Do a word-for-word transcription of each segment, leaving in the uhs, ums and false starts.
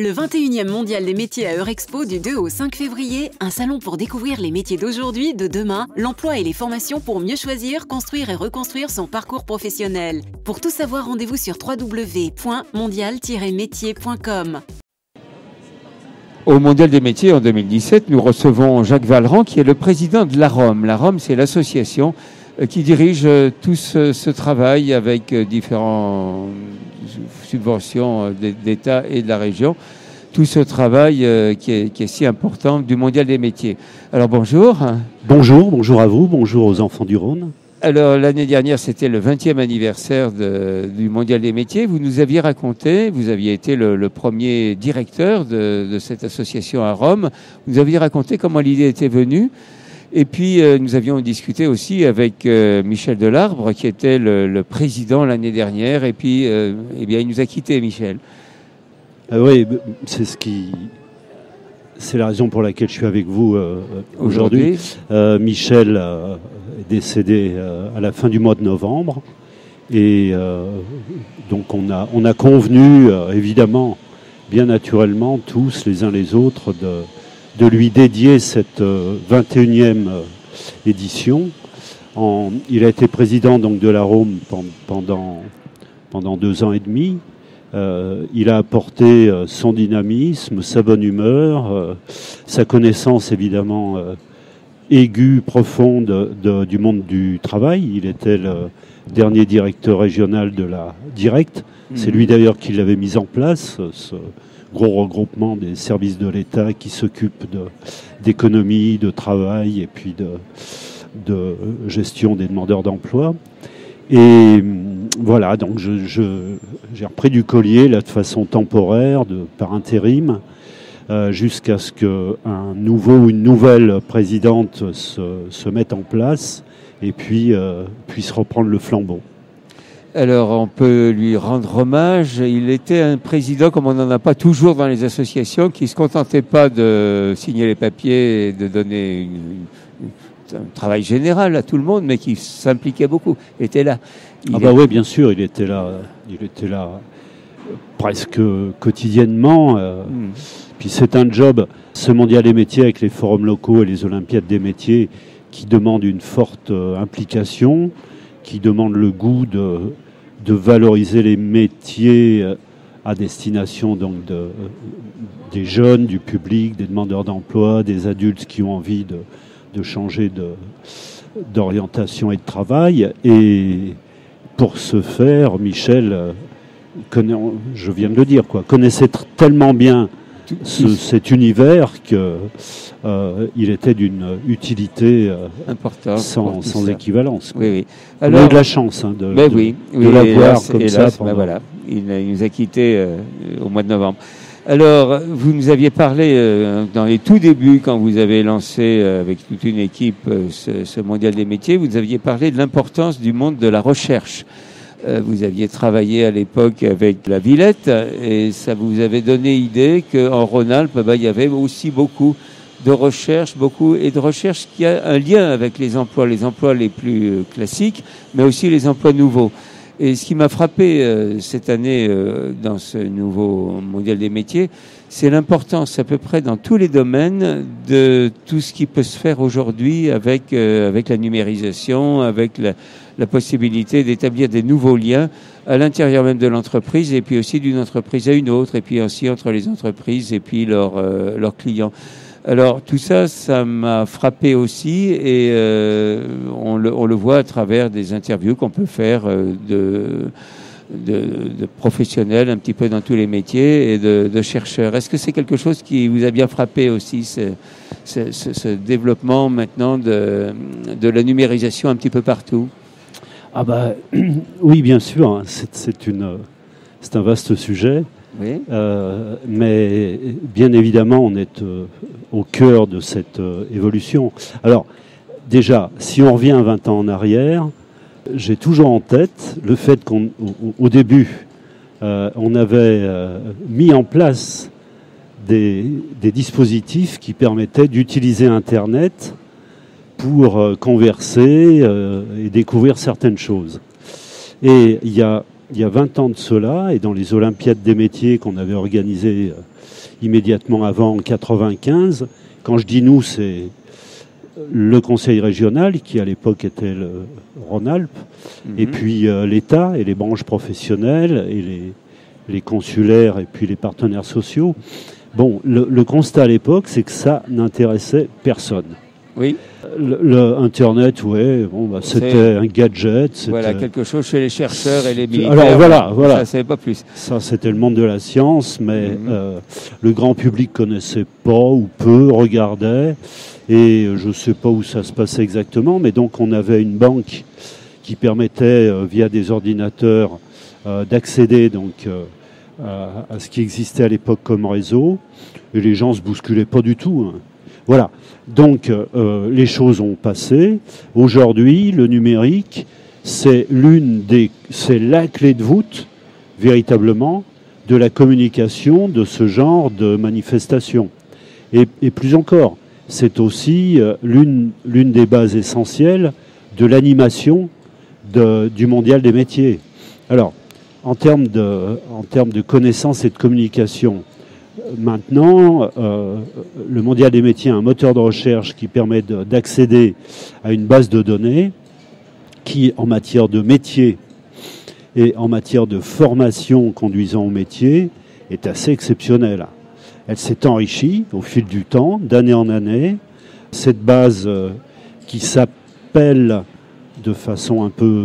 Le vingt et unième Mondial des métiers à Eurexpo du deux au cinq février, un salon pour découvrir les métiers d'aujourd'hui, de demain, l'emploi et les formations pour mieux choisir, construire et reconstruire son parcours professionnel. Pour tout savoir, rendez-vous sur w w w point mondial tiret métier point com. Au Mondial des métiers en deux mille dix-sept, nous recevons Jacques Vallerand qui est le président de l'AROM. L'AROM, c'est l'association qui dirige tout ce, ce travail avec différentes subventions d'État et de la région. Tout ce travail qui est, qui est si important du Mondial des métiers. Alors bonjour. Bonjour, bonjour à vous, bonjour aux enfants du Rhône. Alors l'année dernière, c'était le vingtième anniversaire de, du Mondial des métiers. Vous nous aviez raconté, vous aviez été le, le premier directeur de, de cette association à Rome. Vous aviez raconté comment l'idée était venue. Et puis euh, nous avions discuté aussi avec euh, Michel Delarbre, qui était le, le président l'année dernière. Et puis, euh, eh bien, il nous a quittés, Michel. Euh, oui, c'est ce qui... C'est la raison pour laquelle je suis avec vous euh, aujourd'hui. aujourd'hui. Euh, Michel euh, est décédé euh, à la fin du mois de novembre. Et euh, donc on a, on a convenu, euh, évidemment, bien naturellement, tous les uns les autres, de, de lui dédier cette euh, vingt et unième euh, édition. En, il a été président donc, de l'AROM pendant, pendant deux ans et demi. Euh, il a apporté euh, son dynamisme, sa bonne humeur, euh, sa connaissance évidemment euh, aiguë, profonde de, du monde du travail. Il était le dernier directeur régional de la Direct. Mmh. C'est lui d'ailleurs qui l'avait mis en place, ce gros regroupement des services de l'État qui s'occupent de, d'économie, de travail et puis de, de gestion des demandeurs d'emploi. Et voilà, donc je, je, j'ai repris du collier là, de façon temporaire, de, par intérim, euh, jusqu'à ce qu'un nouveau ou une nouvelle présidente se, se mette en place et puis euh, puisse reprendre le flambeau. Alors on peut lui rendre hommage. Il était un président, comme on n'en a pas toujours dans les associations, qui ne se contentait pas de signer les papiers et de donner une, une un travail général à tout le monde, mais qui s'impliquait beaucoup. Il était là. Il ah bah est... oui, bien sûr, il était là. Il était là presque quotidiennement. Euh, mm. Puis c'est un job, ce Mondial des métiers avec les forums locaux et les Olympiades des métiers, qui demande une forte euh, implication, qui demande le goût de, de valoriser les métiers euh, à destination donc de, euh, des jeunes, du public, des demandeurs d'emploi, des adultes qui ont envie de de changer de, d'orientation et de travail. Et pour ce faire, Michel, connaît, je viens de le dire, quoi, connaissait t- tellement bien ce, cet univers qu'il euh, était d'une utilité euh, importante sans, sans équivalence. Oui, oui. Alors, on a eu de la chance hein, de, ben de, oui, de oui, l'avoir hélas, comme hélas, ça. Pendant... Ben voilà, il, il nous a quittés euh, au mois de novembre. Alors, vous nous aviez parlé euh, dans les tout débuts, quand vous avez lancé euh, avec toute une équipe euh, ce, ce Mondial des métiers, vous aviez parlé de l'importance du monde de la recherche. Euh, vous aviez travaillé à l'époque avec la Villette et ça vous avait donné idée qu'en Rhône-Alpes, bah, il y avait aussi beaucoup de recherche, beaucoup et de recherche qui a un lien avec les emplois, les emplois les plus euh, classiques, mais aussi les emplois nouveaux. Et ce qui m'a frappé euh, cette année euh, dans ce nouveau Mondial des métiers, c'est l'importance à peu près dans tous les domaines de tout ce qui peut se faire aujourd'hui avec euh, avec la numérisation, avec la, la possibilité d'établir des nouveaux liens à l'intérieur même de l'entreprise et puis aussi d'une entreprise à une autre et puis aussi entre les entreprises et puis leurs euh, leurs clients. Alors tout ça, ça m'a frappé aussi et euh, on, le, on le voit à travers des interviews qu'on peut faire euh, de, de, de professionnels un petit peu dans tous les métiers et de, de chercheurs. Est-ce que c'est quelque chose qui vous a bien frappé aussi, ce, ce, ce, ce développement maintenant de, de la numérisation un petit peu partout? Ah bah oui, bien sûr, c'est, c'est, une, c'est un vaste sujet. Oui. Euh, mais bien évidemment, on est euh, au cœur de cette euh, évolution. Alors, déjà, si on revient vingt ans en arrière, j'ai toujours en tête le fait qu'au au début, euh, on avait euh, mis en place des, des dispositifs qui permettaient d'utiliser Internet pour euh, converser euh, et découvrir certaines choses. Et il y a il y a vingt ans de cela, et dans les Olympiades des métiers qu'on avait organisées euh, immédiatement avant, en quatre-vingt-quinze, quand je dis nous, c'est le conseil régional, qui à l'époque était le Rhône-Alpes, mmh. et puis euh, l'État et les branches professionnelles, et les, les consulaires, et puis les partenaires sociaux. Bon, le, le constat à l'époque, c'est que ça n'intéressait personne. Oui. Le, le Internet, ouais, bon, bah, c'était c'est... un gadget. C'était... Voilà, quelque chose chez les chercheurs et les militaires. Alors voilà, voilà. Ça, c'est pas plus. Ça, c'était le monde de la science, mais mmh. euh, le grand public connaissait pas ou peu, regardait, et je ne sais pas où ça se passait exactement, mais donc on avait une banque qui permettait, euh, via des ordinateurs, euh, d'accéder donc euh, à, à ce qui existait à l'époque comme réseau, et les gens se bousculaient pas du tout. Hein. Voilà. Donc, euh, les choses ont passé. Aujourd'hui, le numérique, c'est l'une des, c'est la clé de voûte, véritablement, de la communication de ce genre de manifestation. Et, et plus encore, c'est aussi euh, l'une, l'une des bases essentielles de l'animation de, du mondial des métiers. Alors, en termes de, en termes de connaissances et de communication, maintenant, euh, le mondial des métiers a un moteur de recherche qui permet de, d'accéder à une base de données qui, en matière de métier et en matière de formation conduisant au métier, est assez exceptionnelle. Elle s'est enrichie au fil du temps, d'année en année. Cette base euh, qui s'appelle de façon un peu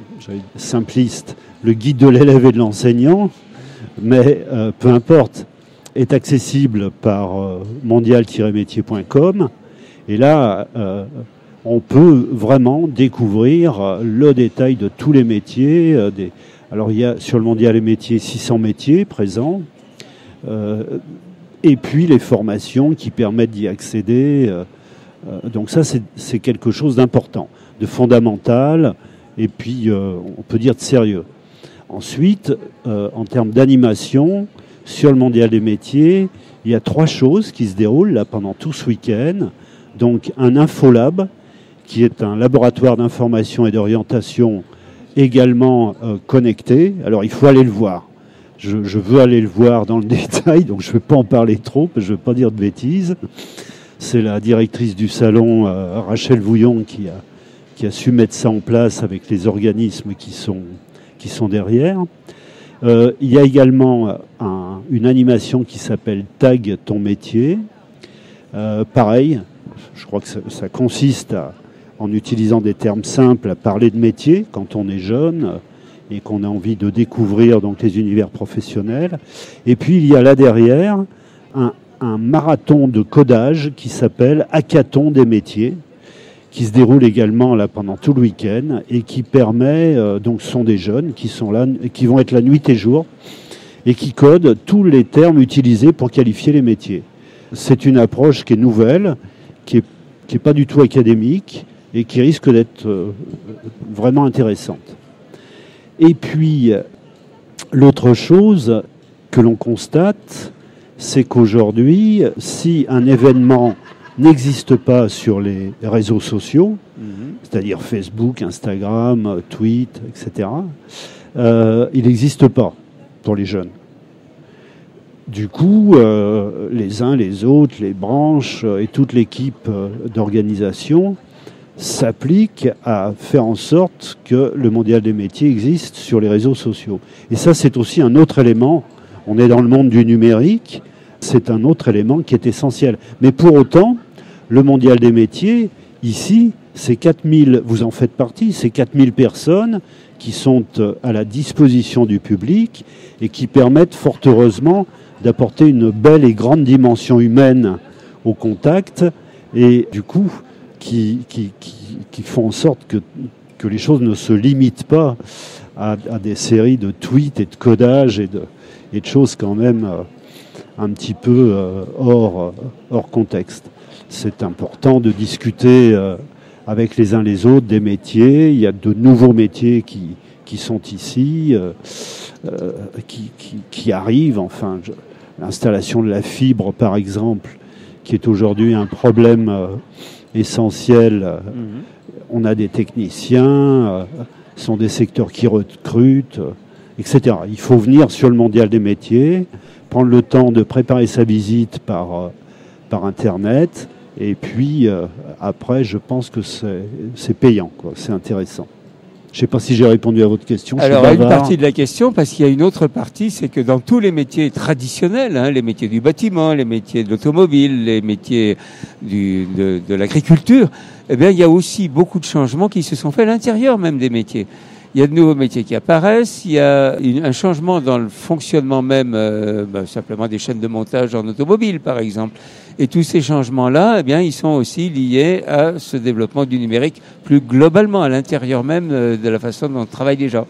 simpliste le guide de l'élève et de l'enseignant, mais euh, peu importe, est accessible par euh, mondial tiret métier point com. Et là, euh, on peut vraiment découvrir le détail de tous les métiers. Euh, des... Alors, il y a sur le mondial des métiers six cents métiers présents. Euh, et puis, les formations qui permettent d'y accéder. Euh, euh, donc ça, c'est, c'est quelque chose d'important, de fondamental, et puis, euh, on peut dire de sérieux. Ensuite, euh, en termes d'animation, sur le mondial des métiers, il y a trois choses qui se déroulent là pendant tout ce week-end. Donc un infolab, qui est un laboratoire d'information et d'orientation également euh, connecté. Alors il faut aller le voir. Je, je veux aller le voir dans le détail, donc je ne vais pas en parler trop, parce que je ne veux pas dire de bêtises. C'est la directrice du salon, euh, Rachel Vouillon, qui a, qui a su mettre ça en place avec les organismes qui sont, qui sont derrière. Euh, il y a également un, une animation qui s'appelle Tag ton métier. Euh, pareil, je crois que ça, ça consiste à, en utilisant des termes simples, à parler de métier quand on est jeune et qu'on a envie de découvrir donc les univers professionnels. Et puis il y a là derrière un, un marathon de codage qui s'appelle Hackathon des métiers, qui se déroule également là pendant tout le week-end et qui permet, euh, donc ce sont des jeunes qui sont là, qui vont être là nuit et jour et qui codent tous les termes utilisés pour qualifier les métiers. C'est une approche qui est nouvelle, qui est, qui est pas du tout académique et qui risque d'être euh, vraiment intéressante. Et puis, l'autre chose que l'on constate, c'est qu'aujourd'hui, si un événement n'existe pas sur les réseaux sociaux, mmh. c'est-à-dire Facebook, Instagram, Twitter, et cetera, euh, il n'existe pas pour les jeunes. Du coup, euh, les uns, les autres, les branches euh, et toute l'équipe euh, d'organisation s'appliquent à faire en sorte que le mondial des métiers existe sur les réseaux sociaux. Et ça, c'est aussi un autre élément. On est dans le monde du numérique, c'est un autre élément qui est essentiel. Mais pour autant, le mondial des métiers, ici, c'est quatre mille, vous en faites partie, c'est quatre mille personnes qui sont à la disposition du public et qui permettent fort heureusement d'apporter une belle et grande dimension humaine au contact et du coup qui, qui, qui, qui font en sorte que, que les choses ne se limitent pas à, à des séries de tweets et de codages et de, et de choses quand même euh, un petit peu euh, hors, hors contexte. C'est important de discuter euh, avec les uns les autres des métiers. Il y a de nouveaux métiers qui, qui sont ici, euh, euh, qui, qui, qui arrivent. Enfin, je, l'installation de la fibre, par exemple, qui est aujourd'hui un problème euh, essentiel. Euh, mmh. On a des techniciens, euh, ce sont des secteurs qui recrutent. et cetera. Il faut venir sur le mondial des métiers, prendre le temps de préparer sa visite par, euh, par Internet, et puis euh, après, je pense que c'est, c'est payant, quoi. C'est intéressant. Je ne sais pas si j'ai répondu à votre question. Alors, à une partie de la question, parce qu'il y a une autre partie, c'est que dans tous les métiers traditionnels, hein, les métiers du bâtiment, les métiers de l'automobile, les métiers du, de, de l'agriculture, eh bien, il y a aussi beaucoup de changements qui se sont faits à l'intérieur même des métiers. Il y a de nouveaux métiers qui apparaissent, il y a une, un changement dans le fonctionnement même, euh, ben, simplement des chaînes de montage en automobile, par exemple. Et tous ces changements-là, eh bien, ils sont aussi liés à ce développement du numérique plus globalement, à l'intérieur même de la façon dont on travaille les gens.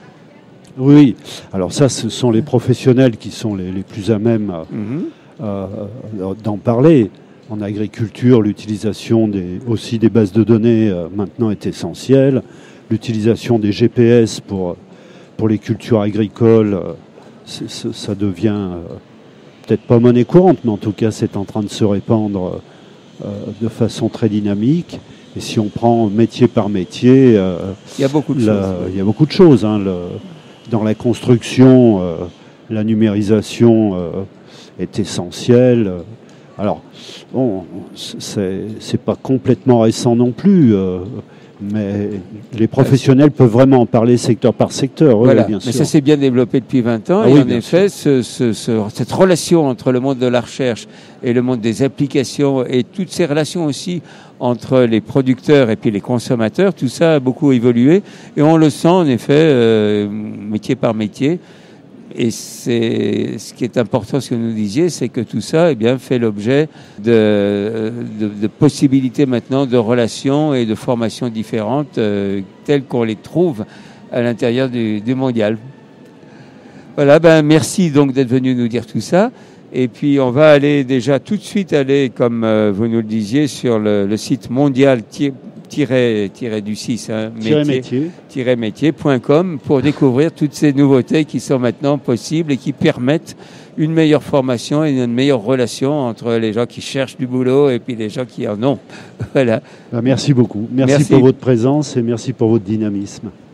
Oui, alors ça, ce sont les professionnels qui sont les, les plus à même mm-hmm. euh, d'en parler. En agriculture, l'utilisation des, aussi des bases de données euh, maintenant est essentielle. L'utilisation des G P S pour, pour les cultures agricoles, euh, c'est, c'est, ça devient... Euh, peut-être pas monnaie courante, mais en tout cas, c'est en train de se répandre euh, de façon très dynamique. Et si on prend métier par métier, euh, il y a beaucoup de la, choses. Il y a beaucoup de choses. Hein, le, dans la construction, euh, la numérisation euh, est essentielle. Alors, bon, c'est, c'est pas complètement récent non plus. Euh, Mais les professionnels peuvent vraiment en parler secteur par secteur. Voilà. Oui, bien sûr. Mais ça s'est bien développé depuis vingt ans. Ah et oui, en effet, ce, ce, ce, cette relation entre le monde de la recherche et le monde des applications et toutes ces relations aussi entre les producteurs et puis les consommateurs, tout ça a beaucoup évolué. Et on le sent en effet, euh, métier par métier. Et c'est ce qui est important, ce que vous nous disiez, c'est que tout ça, eh bien, fait l'objet de, de, de possibilités maintenant de relations et de formations différentes, euh, telles qu'on les trouve à l'intérieur du, du mondial. Voilà, ben merci donc d'être venu nous dire tout ça. Et puis on va aller déjà tout de suite aller, comme euh, vous nous le disiez, sur le, le site mondial Tiret, tiret du six, hein, métier, métier. métier point com pour découvrir toutes ces nouveautés qui sont maintenant possibles et qui permettent une meilleure formation et une meilleure relation entre les gens qui cherchent du boulot et puis les gens qui en ont. Voilà. Merci beaucoup. Merci, merci pour votre présence et merci pour votre dynamisme.